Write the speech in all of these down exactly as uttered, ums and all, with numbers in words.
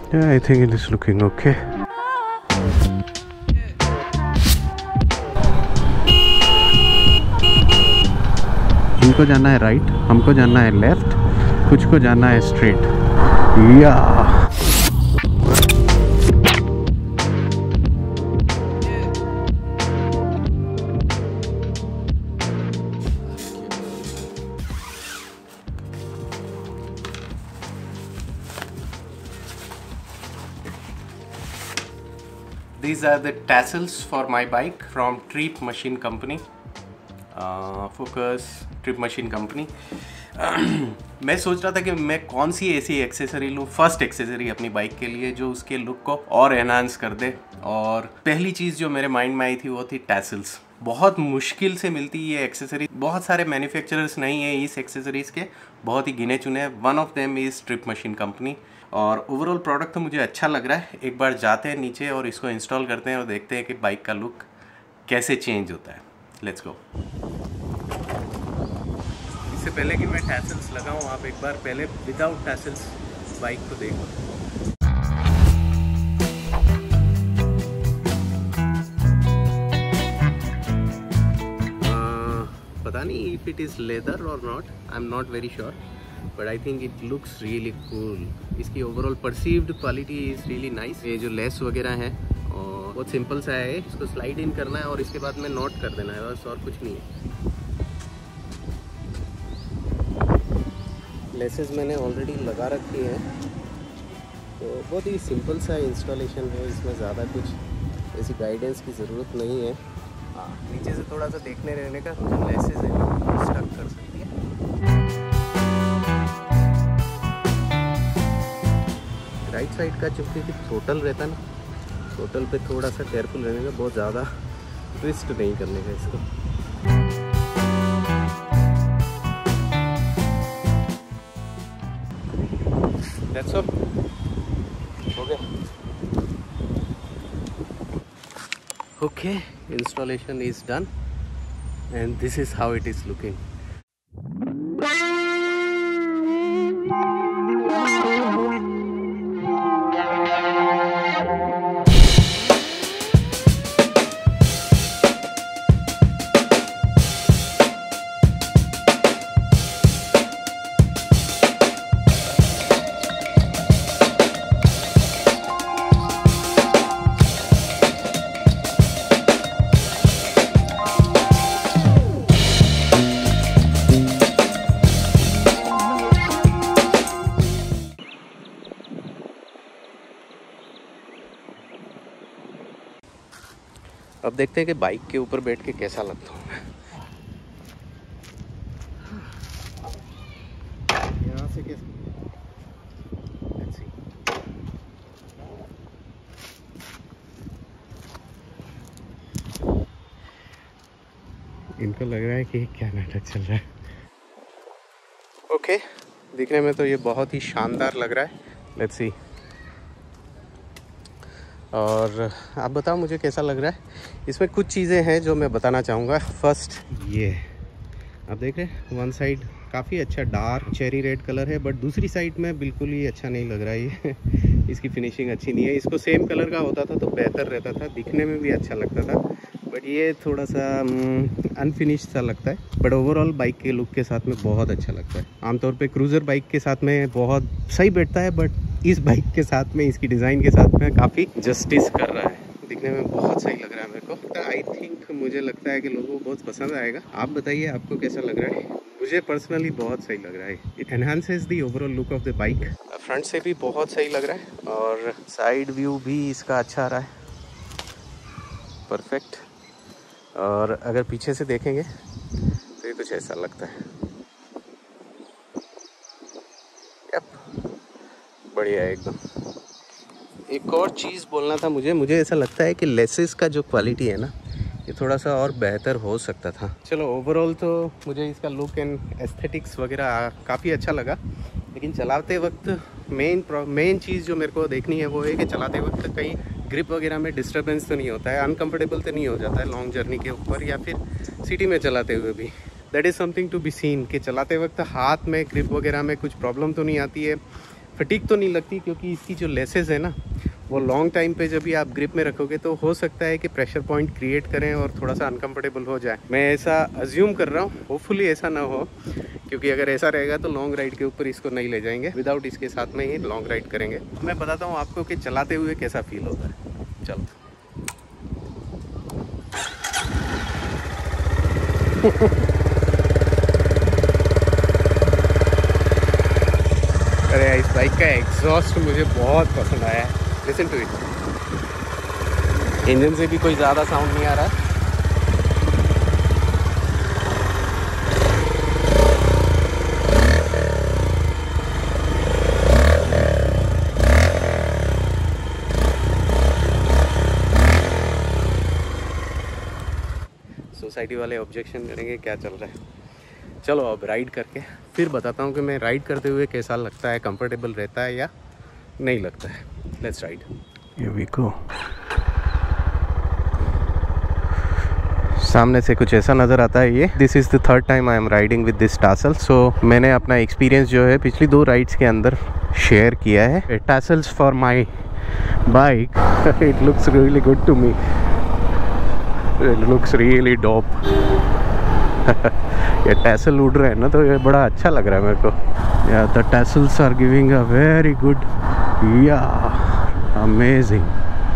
Yeah, I think it is looking okay. इनको जाना है राइट, हमको जाना है लेफ्ट, कुछ को जाना है स्ट्रेट। या These are the tassels for my bike from Trip Machine Company. uh, Focus Trip Machine Company. मैं सोच रहा था कि मैं कौन सी ऐसी एक्सेसरी लूँ, फर्स्ट एक्सेसरी अपनी बाइक के लिए जो उसके लुक को और एनहांस कर दे। और पहली चीज़ जो मेरे माइंड में आई थी वो थी टैसल्स। बहुत मुश्किल से मिलती ये एक्सेसरी, बहुत सारे मैन्युफैक्चरर्स नहीं है इस एक्सेसरीज़ के, बहुत ही गिने चुने हैं। One of them is trip machine company. और ओवरऑल प्रोडक्ट तो मुझे अच्छा लग रहा है। एक बार जाते हैं नीचे और इसको इंस्टॉल करते हैं और देखते हैं कि बाइक का लुक कैसे चेंज होता है। Let's go. इससे पहले कि मैं टैसल्स लगाऊं, आप एक बार पहले विदाउट टैसल्स बाइक को देखो। पता नहीं इफ इट इज़ लेदर और not, I am not very sure, but I think it looks really cool. इसकी overall perceived quality is really nice. ये जो लेस वगैरह है और बहुत सिंपल सा है, इसको स्लाइड इन करना है और इसके बाद में नोट कर देना है, बस और कुछ नहीं है। लेसेस मैंने ऑलरेडी लगा रखी है, तो बहुत ही सिंपल सा इंस्टॉलेशन है। इसमें ज़्यादा कुछ ऐसी गाइडेंस की ज़रूरत नहीं है। हाँ, नीचे से थोड़ा सा देखने रहने का, जो लेसेस है स्टक कर सकती है। राइट साइड का चूँकि टोटल रहता ना, टोटल पे थोड़ा सा केयरफुल रहने का, बहुत ज़्यादा ट्विस्ट नहीं करने का इसको। That's all. Okay. Okay, installation is done, and this is how it is looking. अब देखते हैं कि बाइक के ऊपर बैठ के कैसा लगता हूँ मैं। यहाँ से कैसे इनको लग रहा है कि क्या नाटक चल रहा है। ओके, दिखने में तो ये बहुत ही शानदार लग रहा है। Let's see. और आप बताओ मुझे कैसा लग रहा है। इसमें कुछ चीज़ें हैं जो मैं बताना चाहूँगा। फर्स्ट, ये आप देख रहे हैं, वन साइड काफ़ी अच्छा डार्क चेरी रेड कलर है, बट दूसरी साइड में बिल्कुल ही अच्छा नहीं लग रहा है ये। इसकी फिनिशिंग अच्छी नहीं है। इसको सेम कलर का होता था तो बेहतर रहता था, दिखने में भी अच्छा लगता था, बट ये थोड़ा सा अनफिनिश्ड सा लगता है। बट ओवरऑल बाइक के लुक के साथ में बहुत अच्छा लगता है। आमतौर पे क्रूज़र बाइक के साथ में बहुत सही बैठता है, बट इस बाइक के साथ में, इसकी डिज़ाइन के साथ में काफ़ी जस्टिस कर रहा है। दिखने में बहुत सही लग रहा है मेरे को। आई थिंक मुझे लगता है कि लोगों को बहुत पसंद आएगा। आप बताइए आपको कैसा लग रहा है। मुझे पर्सनली बहुत सही लग रहा है। It enhances the overall look of the bike. Front से भी बहुत सही लग रहा है और साइड व्यू भी इसका अच्छा आ रहा है, परफेक्ट। और अगर पीछे से देखेंगे तो ये कुछ ऐसा लगता है। यप, बढ़िया है एकदम। एक और चीज़ बोलना था मुझे मुझे ऐसा लगता है कि लेसेस का जो क्वालिटी है ना, ये थोड़ा सा और बेहतर हो सकता था। चलो, ओवरऑल तो मुझे इसका लुक एंड एस्थेटिक्स वगैरह काफ़ी अच्छा लगा, लेकिन चलाते वक्त मेन मेन चीज़ जो मेरे को देखनी है वो है कि चलाते वक्त कहीं ग्रिप वगैरह में डिस्टर्बेंस तो नहीं होता है, अनकम्फर्टेबल तो नहीं हो जाता है लॉन्ग जर्नी के ऊपर या फिर सिटी में चलाते हुए भी। That is something to be seen कि चलाते वक्त हाथ में ग्रिप वगैरह में कुछ प्रॉब्लम तो नहीं आती है। फटीक तो नहीं लगती क्योंकि इसकी जो लेसेस है ना वो लॉन्ग टाइम पे जब भी आप ग्रिप में रखोगे तो हो सकता है कि प्रेशर पॉइंट क्रिएट करें और थोड़ा सा अनकंफर्टेबल हो जाए। मैं ऐसा अज्यूम कर रहा हूँ, होपफुली ऐसा ना हो, क्योंकि अगर ऐसा रहेगा तो लॉन्ग राइड के ऊपर इसको नहीं ले जाएंगे, विदाउट इसके साथ में ही लॉन्ग राइड करेंगे। मैं बताता हूँ आपको कि चलाते हुए कैसा फील होता है। चलो अरे इस बाइक का एग्जॉस्ट मुझे बहुत पसंद आया है। Listen to it. इंजन से भी कोई ज़्यादा साउंड नहीं आ रहा। सोसाइटी वाले ऑब्जेक्शन करेंगे क्या चल रहा है। चलो अब राइड करके फिर बताता हूँ कि मैं राइड करते हुए कैसा लगता है, कंफर्टेबल रहता है या नहीं लगता है। Let's ride. Here we go. सामने से कुछ ऐसा नज़र आता है ये। This is the third time I am riding with this tassel. So मैंने अपना एक्सपीरियंस जो है पिछली दो राइड्स के अंदर शेयर किया है। Tassels for my bike, it looks really good to me, it looks really dope. ये टैसल उड़ रहे हैं ना तो ये बड़ा अच्छा लग रहा है मेरे को। Yeah the tassels are giving a very good, या अमेजिंग।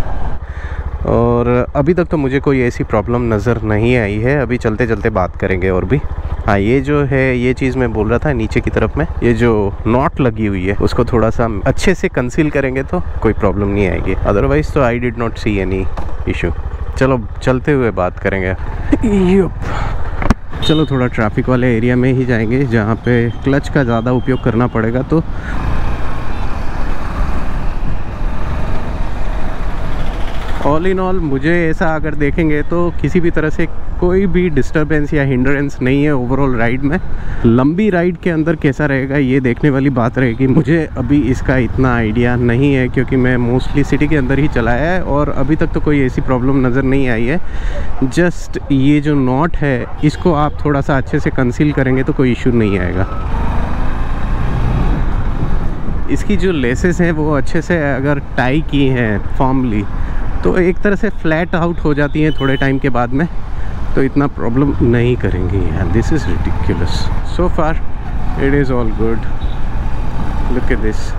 और अभी तक तो मुझे कोई ऐसी प्रॉब्लम नज़र नहीं आई है। अभी चलते चलते बात करेंगे और भी। हाँ, ये जो है ये चीज़ मैं बोल रहा था, नीचे की तरफ में ये जो नॉट लगी हुई है उसको थोड़ा सा अच्छे से कंसील करेंगे तो कोई प्रॉब्लम नहीं आएगी। अदरवाइज़ तो I did not see any issue. चलो चलते हुए बात करेंगे। चलो थोड़ा ट्रैफिक वाले एरिया में ही जाएंगे जहाँ पे क्लच का ज़्यादा उपयोग करना पड़ेगा। तो ऑल इन ऑल मुझे ऐसा अगर देखेंगे तो किसी भी तरह से कोई भी डिस्टरबेंस या हिंड्रेंस नहीं है ओवरऑल राइड में। लंबी राइड के अंदर कैसा रहेगा ये देखने वाली बात रहेगी। मुझे अभी इसका इतना आइडिया नहीं है क्योंकि मैं मोस्टली सिटी के अंदर ही चलाया है और अभी तक तो कोई ऐसी प्रॉब्लम नज़र नहीं आई है। जस्ट ये जो नॉट है इसको आप थोड़ा सा अच्छे से कंसील करेंगे तो कोई इशू नहीं आएगा। इसकी जो लेसेस हैं वो अच्छे से अगर टाई की हैं फॉर्मली तो एक तरह से फ्लैट आउट हो जाती हैं थोड़े टाइम के बाद में, तो इतना प्रॉब्लम नहीं करेंगी। And this is ridiculous. So far it is all good. Look at this,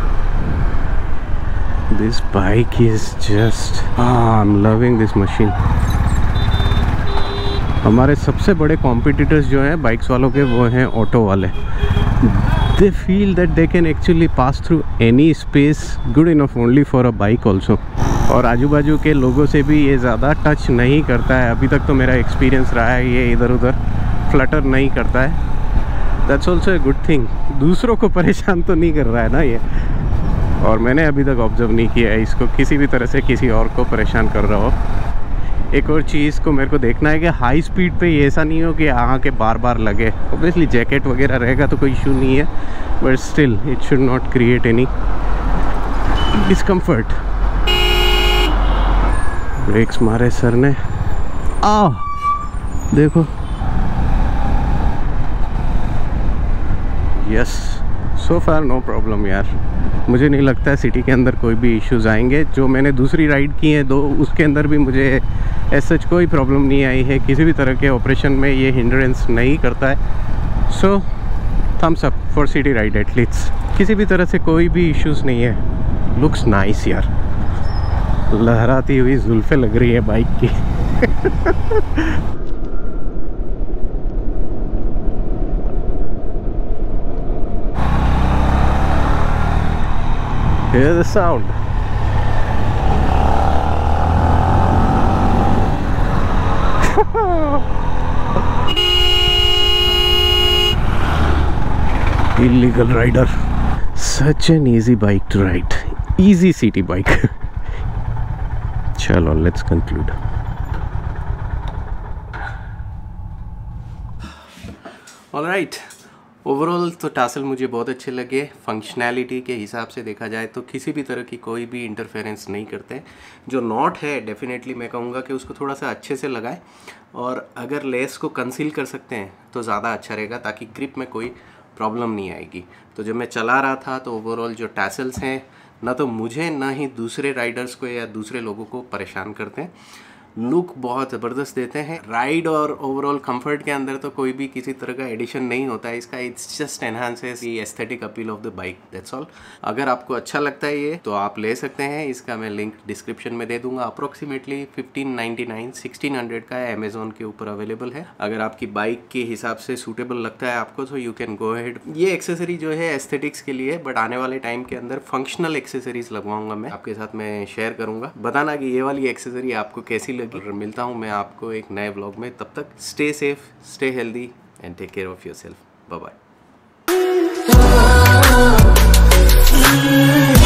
this bike is just, I am loving this machine. हमारे सबसे बड़े कॉम्पिटिटर्स जो हैं बाइक्स वालों के वो हैं ऑटो वाले। They feel that they can actually pass through any space good enough only for a bike also. और आजू बाजू के लोगों से भी ये ज़्यादा टच नहीं करता है। अभी तक तो मेरा एक्सपीरियंस रहा है ये इधर उधर फ्लटर नहीं करता है। That's also a good thing. दूसरों को परेशान तो नहीं कर रहा है ना ये, और मैंने अभी तक ऑब्जर्व नहीं किया है इसको किसी भी तरह से किसी और को परेशान कर रहा हो। एक और चीज़ को मेरे को देखना है कि हाई स्पीड पे ये ऐसा नहीं हो कि आहाँ के बार बार लगे। ऑब्वियसली जैकेट वगैरह रहेगा तो कोई इशू नहीं है, but still it should not create any discomfort. Brakes मारे सर ने, आ देखो, yes so far no problem यार। मुझे नहीं लगता है सिटी के अंदर कोई भी इश्यूज आएंगे। जो मैंने दूसरी राइड की है दो, उसके अंदर भी मुझे ऐसा सच कोई प्रॉब्लम नहीं आई है। किसी भी तरह के ऑपरेशन में ये हिंड्रेंस नहीं करता है। So thumbs up for city ride at least. किसी भी तरह से कोई भी इश्यूज नहीं है। लुक्स नाइस यार, लहराती हुई जुल्फे लग रही है बाइक की। Hear the sound. Illegal rider. Such an easy bike to ride. Easy city bike. चलो लेट्स कंक्लूड। ऑलराइट, ओवरऑल तो टासल मुझे बहुत अच्छे लगे। फंक्शनैलिटी के हिसाब से देखा जाए तो किसी भी तरह की कोई भी इंटरफेरेंस नहीं करते। जो नॉट है डेफिनेटली मैं कहूँगा कि उसको थोड़ा सा अच्छे से लगाएं, और अगर लेस को कंसील कर सकते हैं तो ज़्यादा अच्छा रहेगा ताकि ग्रिप में कोई प्रॉब्लम नहीं आएगी। तो जब मैं चला रहा था तो ओवरऑल जो टैसल्स हैं ना तो मुझे ना ही दूसरे राइडर्स को या दूसरे लोगों को परेशान करते हैं, लुक बहुत ज़बरदस्त देते हैं। राइड और ओवरऑल कंफर्ट के अंदर तो कोई भी किसी तरह का एडिशन नहीं होता है इसका, it's just enhances the aesthetic appeal of the bike, that's all. अगर आपको अच्छा लगता है ये तो आप ले सकते हैं, इसका मैं लिंक डिस्क्रिप्शन में दे दूंगा। Approximately fifteen ninety nine sixteen hundred का है, अमेजोन के ऊपर अवेलेबल है। अगर आपकी बाइक के हिसाब से सूटेबल लगता है आपको तो यू कैन गो अहेड। ये एक्सेसरी जो है एस्थेटिक्स के लिए, बट आने वाले टाइम के अंदर फंक्शनल एक्सेसरीज लगवाऊंगा मैं, आपके साथ मैं शेयर करूंगा। बताना कि ये वाली एक्सेसरी आपको कैसी लगी। और मिलता हूँ मैं आपको एक नए व्लॉग में, तब तक stay safe, stay healthy and take care of yourself. Bye bye.